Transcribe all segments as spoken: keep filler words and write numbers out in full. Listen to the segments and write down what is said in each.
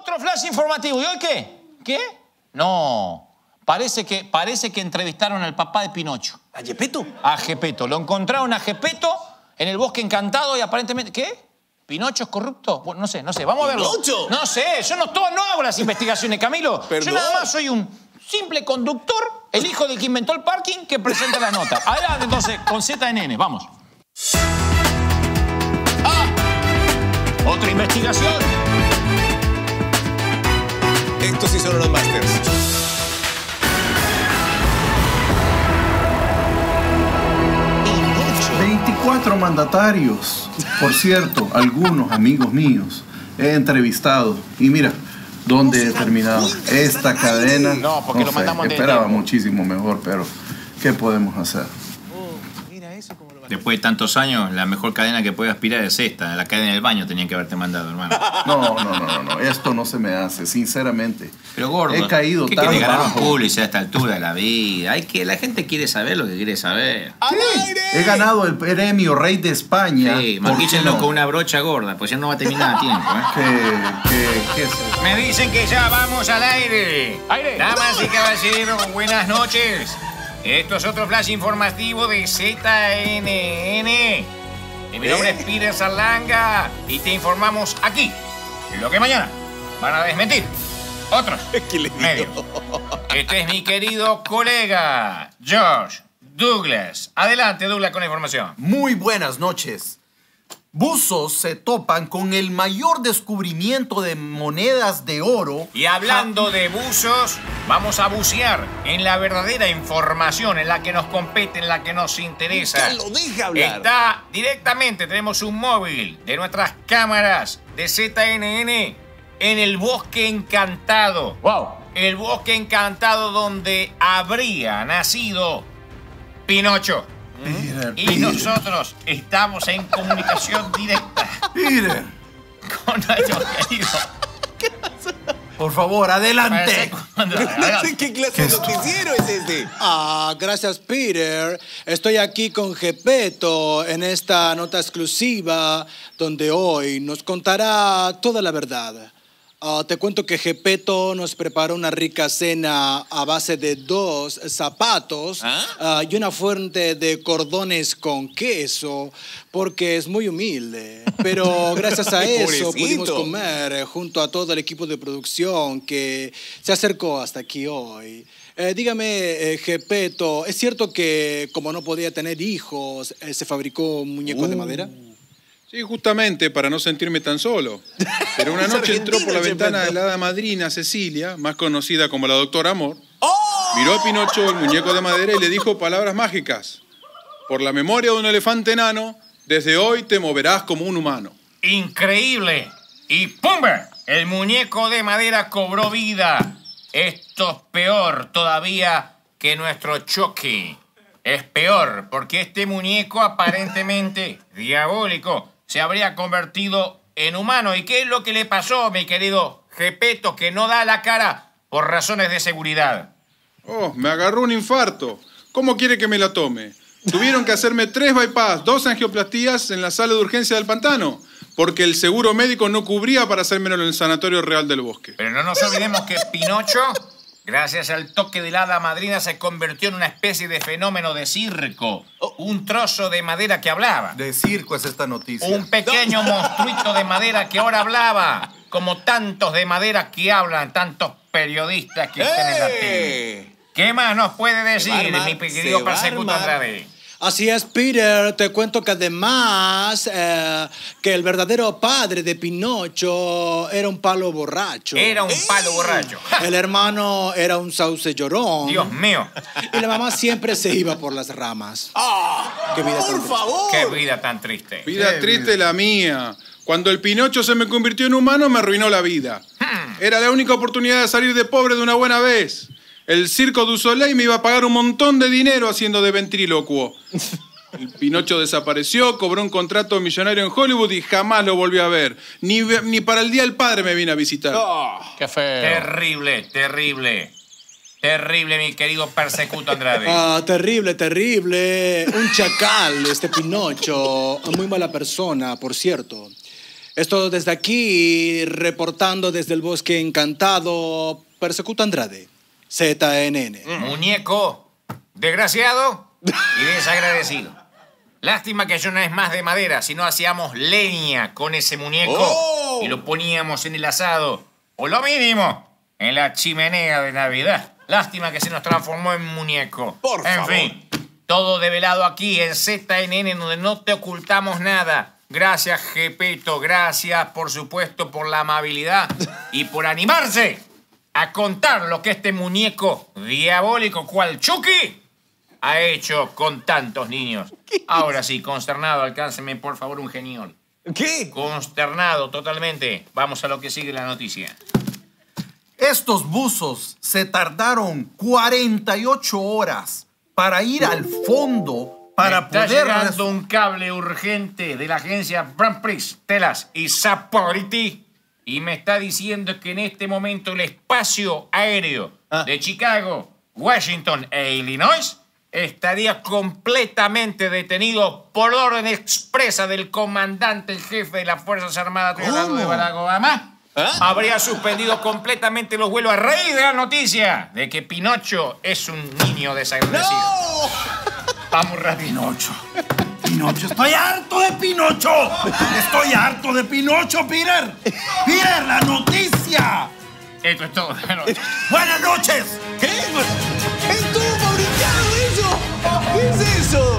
Otro flash informativo. ¿Y hoy qué? ¿Qué? No. Parece que, parece que entrevistaron al papá de Pinocho. ¿A Gepetto? A Gepetto. Lo encontraron a Gepetto en el Bosque Encantado y aparentemente... ¿Qué? ¿Pinocho es corrupto? Bueno, no sé, no sé. Vamos a verlo. ¿Pinocho? No sé. Yo no, todo, no hago las investigaciones, Camilo. ¿Perdón? Yo nada más soy un simple conductor, el hijo del que inventó el parking, que presenta las notas. Adelante, entonces, con Z N N. Vamos. ¡Ah! Otra investigación. Estos sí son los masters. veinticuatro mandatarios. Por cierto, algunos amigos míos he entrevistado. Y mira, ¿dónde he terminado? Esta cadena. No, porque lo sé, mandamos antes de esperaba tiempo. muchísimo mejor, pero ¿qué podemos hacer? Después de tantos años, la mejor cadena que puede aspirar es esta. La cadena del baño tenían que haberte mandado, hermano. No, no, no, no, no. Esto no se me hace, sinceramente. Pero gordo, he caído ¿qué tan quiere ganar un bajo. Pulitzer a esta altura de la vida? Hay que, la gente quiere saber lo que quiere saber. He ganado el premio Rey de España. Sí, ¿Por qué maquíchenlo no? con una brocha gorda, pues ya no va a terminar a tiempo, ¿eh? ¿Qué, qué, qué es eso? Me dicen que ya vamos al aire. Aire. Damas y caballeros, buenas noches. Esto es otro flash informativo de Z N N. Y mi nombre es Peter Salanga y te informamos aquí lo que mañana van a desmentir otros medios. Este es mi querido colega, George Douglas. Adelante, Douglas, con la información. Muy buenas noches. Buzos se topan con el mayor descubrimiento de monedas de oro. Y hablando de buzos, vamos a bucear en la verdadera información, en la que nos compete, en la que nos interesa. ¡Lo deja hablar! Está directamente, tenemos un móvil de nuestras cámaras de Z N N en el Bosque Encantado. Wow. El Bosque Encantado donde habría nacido Pinocho. Peter, Y Peter, nosotros estamos en comunicación directa Peter. con nuestro querido. Por favor, adelante. ¿Qué clase de noticiero es este? Ah, gracias, Peter. Estoy aquí con Gepetto en esta nota exclusiva donde hoy nos contará toda la verdad. Ah, te cuento que Gepetto nos preparó una rica cena a base de dos zapatos ah, y una fuente de cordones con queso, porque es muy humilde. Pero gracias a eso pudimos Pobrecito. comer eh, junto a todo el equipo de producción que se acercó hasta aquí hoy. Eh, dígame, eh, Gepetto, ¿es cierto que como no podía tener hijos, eh, se fabricó un muñeco de madera? Sí, justamente, para no sentirme tan solo. Pero una Es noche entró por la argentino, ventana Gepetto. de la hada madrina Cecilia, más conocida como la Doctora Amor, miró a Pinocho, el muñeco de madera, y le dijo palabras mágicas. Por la memoria de un elefante enano, desde hoy te moverás como un humano. Increíble. Y ¡pumba! El muñeco de madera cobró vida. Esto es peor todavía que nuestro Chucky. Es peor porque este muñeco aparentemente diabólico se habría convertido en humano. ¿Y qué es lo que le pasó, mi querido Gepetto, que no da la cara por razones de seguridad? Oh, me agarró un infarto. ¿Cómo quiere que me la tome? Tuvieron que hacerme tres bypass, dos angioplastías en la sala de urgencia del pantano, porque el seguro médico no cubría para hacérmelo en el Sanatorio Real del Bosque. Pero no nos olvidemos que Pinocho, gracias al toque de la hada madrina, se convirtió en una especie de fenómeno de circo. Un trozo de madera que hablaba. De circo es esta noticia. Un pequeño monstruito de madera que ahora hablaba. Como tantos de madera que hablan, tantos periodistas que están en la tele. ¿Qué más nos puede decir, Se va a armar, mi querido se va a persecutor armar. Andrade? Así es, Peter. Te cuento que además eh, que el verdadero padre de Pinocho era un palo borracho. Era un palo borracho. El hermano era un sauce llorón. Dios mío. Y la mamá siempre se iba por las ramas. Qué vida tan ¡Por triste. favor! Qué vida tan triste. Vida triste la mía. Cuando el Pinocho se me convirtió en humano, me arruinó la vida. Era la única oportunidad de salir de pobre de una buena vez. El Circo du Soleil me iba a pagar un montón de dinero haciendo de ventrílocuo. El Pinocho desapareció, cobró un contrato millonario en Hollywood y jamás lo volví a ver. Ni, ni para el Día del Padre me vine a visitar. Qué feo. Terrible, terrible. Terrible, mi querido persecutor Andrade. Ah, terrible, terrible. Un chacal, este Pinocho. Muy mala persona, por cierto. Esto desde aquí, reportando desde el Bosque Encantado, Persecuto Andrade, Z N N. Muñeco, desgraciado y desagradecido. Lástima que yo no es más de madera, si no hacíamos leña con ese muñeco Oh. y lo poníamos en el asado, o lo mínimo, en la chimenea de Navidad. Lástima que se nos transformó en muñeco. Por en favor. fin, todo develado aquí en Z N N, donde no te ocultamos nada. Gracias, Gepeto, gracias, por supuesto, por la amabilidad y por animarse a contar lo que este muñeco diabólico cual Chucky ha hecho con tantos niños. Ahora sí, consternado, alcánceme por favor un geniol. ¿Qué? Consternado totalmente. Vamos a lo que sigue la noticia. Estos buzos se tardaron cuarenta y ocho horas para ir al fondo para Me está poder... llegando un cable urgente de la agencia Brand Prix, Telas y Saporiti y me está diciendo que en este momento el espacio aéreo Ah. de Chicago, Washington e Illinois estaría completamente detenido por orden expresa del comandante en jefe de las Fuerzas Armadas, estoy hablando de ¿Cómo? Barack Obama. ¿Ah? Habría suspendido completamente los vuelos a raíz de la noticia de que Pinocho es un niño desagradecido. ¡No! Vamos rápido. Pinocho. Pinocho, estoy harto de Pinocho. Estoy harto de Pinocho, Peter. Peter, la noticia. Esto es todo. Buenas noches. ¿Qué? ¡Estuvo fabricado eso! ¿Qué es eso?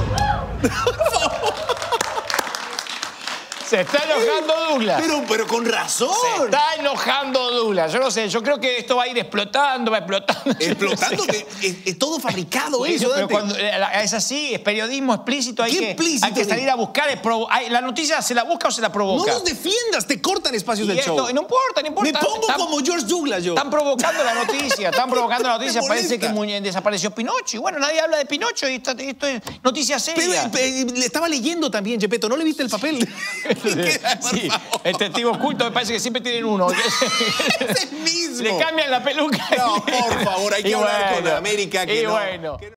Se está enojando Douglas. Pero, pero con razón. Se está enojando Douglas. Yo no sé, yo creo que esto va a ir explotando, va explotando. Explotando, que es, es todo fabricado Bueno, eso, pero Dante. cuando eh, es así, es periodismo explícito, hay, ¿Qué que, explícito? hay que salir a buscar. es provo- hay- la noticia se la busca o se la No provoca. nos defiendas, te cortan espacios Y del esto- show. no importa, no importa. Me pongo Están- como George Douglas yo. Están provocando la noticia, están provocando la noticia. Me Parece molesta. que Muñe- desapareció Pinocho. Y bueno, nadie habla de Pinocho y esto, esto es noticia Pero, seria. eh, le estaba leyendo también, Gepetto. ¿No le viste el papel? ¿Qué? Por Sí, favor. el testigo oculto me parece que siempre tienen uno. Es el mismo. Le cambian la peluca. No, por favor, hay que Y hablar bueno, con América que y no. bueno. que no-